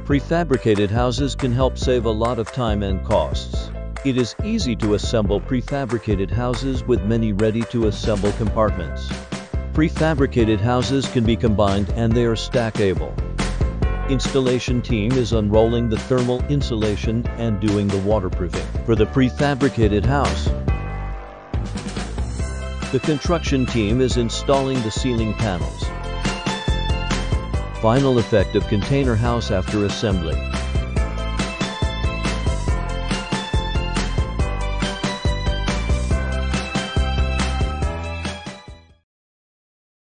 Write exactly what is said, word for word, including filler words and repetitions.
Prefabricated houses can help save a lot of time and costs. It is easy to assemble prefabricated houses with many ready-to-assemble compartments. Prefabricated houses can be combined and they are stackable. Installation team is unrolling the thermal insulation and doing the waterproofing for the prefabricated house. The construction team is installing the ceiling panels. Final effect of container house after assembly.